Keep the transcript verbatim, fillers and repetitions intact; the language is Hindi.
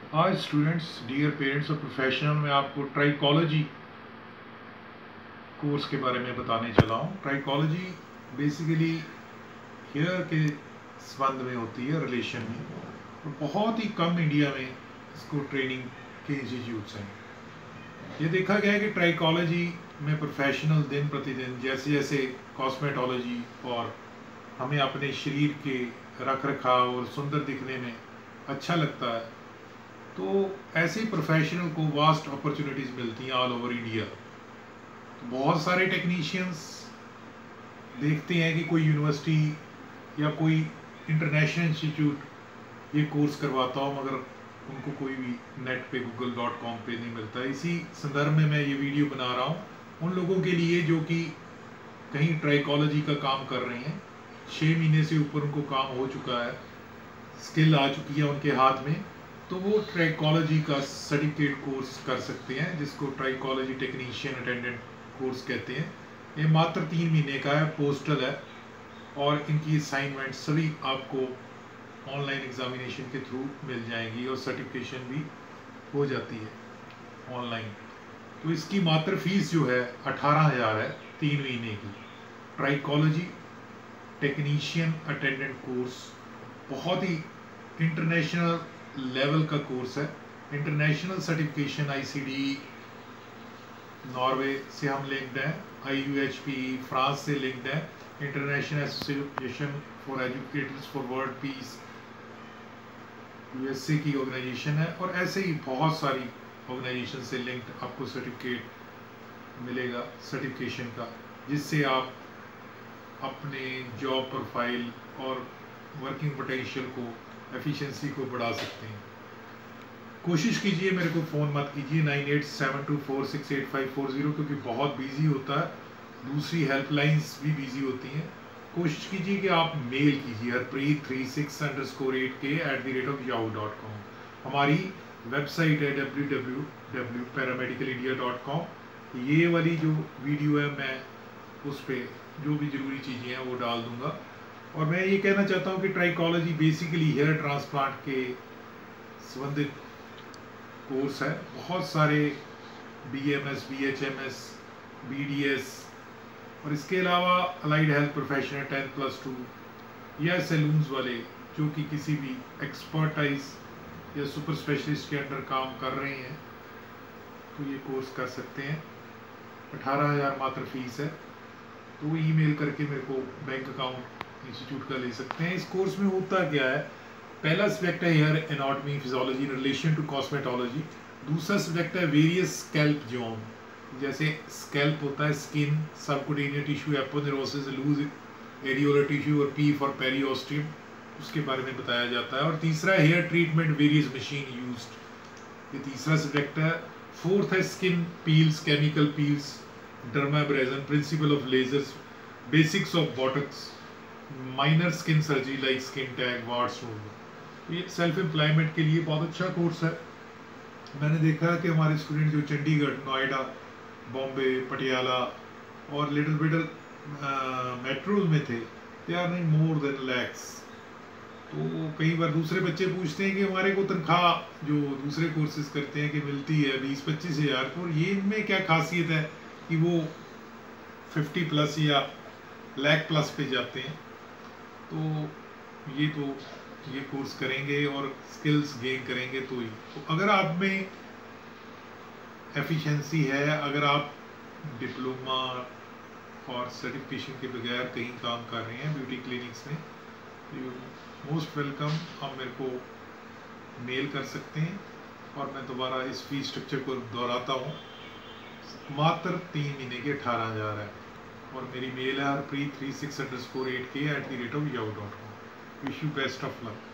आज स्टूडेंट्स, डियर पेरेंट्स और प्रोफेशनल, मैं आपको ट्राइकोलॉजी कोर्स के बारे में बताने चला हूँ। ट्राइकोलॉजी बेसिकली हेयर के संबंध में होती है, रिलेशन में, और बहुत ही कम इंडिया में इसको ट्रेनिंग के इंस्टीट्यूट्स हैं। ये देखा गया है कि ट्राइकोलॉजी में प्रोफेशनल दिन प्रतिदिन जैसे जैसे कॉस्मेटोलॉजी और हमें अपने शरीर के रख रखाव और सुंदर दिखने में अच्छा लगता है, तो ऐसे प्रोफेशनल को वास्ट अपॉर्चुनिटीज़ मिलती हैं ऑल ओवर इंडिया। तो बहुत सारे टेक्नीशियंस देखते हैं कि कोई यूनिवर्सिटी या कोई इंटरनेशनल इंस्टीट्यूट ये कोर्स करवाता हो, मगर उनको कोई भी नेट पे गूगल डॉट कॉम पे नहीं मिलता। इसी संदर्भ में मैं ये वीडियो बना रहा हूँ उन लोगों के लिए जो कि कहीं ट्राइकोलॉजी का काम कर रहे हैं, छः महीने से ऊपर उनको काम हो चुका है, स्किल आ चुकी है उनके हाथ में, तो वो ट्राइकोलॉजी का सर्टिफिकेट कोर्स कर सकते हैं, जिसको ट्राइकोलॉजी टेक्नीशियन अटेंडेंट कोर्स कहते हैं। ये मात्र तीन महीने का है, पोस्टल है, और इनकी असाइनमेंट सभी आपको ऑनलाइन एग्जामिनेशन के थ्रू मिल जाएंगी और सर्टिफिकेशन भी हो जाती है ऑनलाइन। तो इसकी मात्र फीस जो है अठारह हज़ार है तीन महीने की। ट्राइकोलॉजी टेक्नीशियन अटेंडेंट कोर्स बहुत ही इंटरनेशनल लेवल का कोर्स है। इंटरनेशनल सर्टिफिकेशन आईसीडी नॉर्वे से हम लिंक्ड हैं, आईयूएचपी फ्रांस से लिंक्ड है, international association for educators for world peace USA की ऑर्गेनाइजेशन है, और ऐसे ही बहुत सारी ऑर्गेनाइजेशन से लिंक्ड आपको सर्टिफिकेट मिलेगा सर्टिफिकेशन का, जिससे आप अपने जॉब प्रोफाइल और वर्किंग पोटेंशियल को, एफिशिएंसी को बढ़ा सकते हैं। कोशिश कीजिए, मेरे को फ़ोन मत कीजिए nine eight seven two four six eight five four zero, क्योंकि बहुत बिजी होता है, दूसरी हेल्पलाइंस भी बिजी होती हैं। कोशिश कीजिए कि आप मेल कीजिए Harpreet three six underscore eight k at the rate of Yahoo dot com. हमारी वेबसाइट है W W W paramedical India dot com. ये वाली जो वीडियो है, मैं उस पर जो भी ज़रूरी चीज़ें हैं वो डाल दूँगा। और मैं ये कहना चाहता हूँ कि ट्राइकोलॉजी बेसिकली हेयर ट्रांसप्लांट के संबंधित कोर्स है। बहुत सारे बीएमएस, बीएचएमएस, बीडीएस और इसके अलावा allied health professional ten plus two या सैलून्स वाले जो कि किसी भी एक्सपर्टाइज या सुपर स्पेशलिस्ट के अंडर काम कर रहे हैं, तो ये कोर्स कर सकते हैं। अठारह हज़ार मात्र फीस है, तो वो ईमेल करके मेरे को बैंक अकाउंट इंस्टीट्यूट का ले सकते हैं। इस कोर्स में होता क्या है, पहला सब्जेक्ट है hair anatomy physiology in relation to cosmetology. दूसरा सब्जेक्ट है वेरियस स्कैल्प जोन, जैसे स्कैल्प होता है skin, subcutaneous tissue, aponeurosis, loose areolar tissue और पी फॉर पेरियोस्टियम, उसके बारे में बताया जाता है। और तीसरा है hair treatment various machine used, ये तीसरा सब्जेक्ट है। फोर्थ है skin peels, chemical peels, dermabrasion, principle of lasers, basics of botox, minor skin surgery like skin tag, wards removal. ये सेल्फ एम्प्लॉयमेंट के लिए बहुत अच्छा कोर्स है। मैंने देखा है कि हमारे स्टूडेंट जो चंडीगढ़, नोएडा, बॉम्बे, पटियाला और लिटिल बिटल मेट्रोज में थे, they are earning more than lakhs. तो कई बार दूसरे बच्चे पूछते हैं कि हमारे को तनख्वाह जो दूसरे कोर्सेज करते हैं कि मिलती है बीस पच्चीस हज़ार, तो ये इनमें क्या खासियत है कि वो फिफ्टी प्लस या लैख प्लस पे जाते हैं। तो ये तो ये कोर्स करेंगे और स्किल्स गेन करेंगे तो ही। तो अगर आप में एफिशिएंसी है, अगर आप डिप्लोमा और सर्टिफिकेशन के बगैर कहीं काम कर रहे हैं ब्यूटी क्लिनिक्स में, तो यू मोस्ट वेलकम। आप मेरे को मेल कर सकते हैं, और मैं दोबारा इस फीस स्ट्रक्चर को दोहराता हूँ, मात्र तीन महीने के अठारह हज़ार है, और मेरी मेल है Harpreet three six underscore eight k at the rate of Yahoo dot com. Wish you best of luck.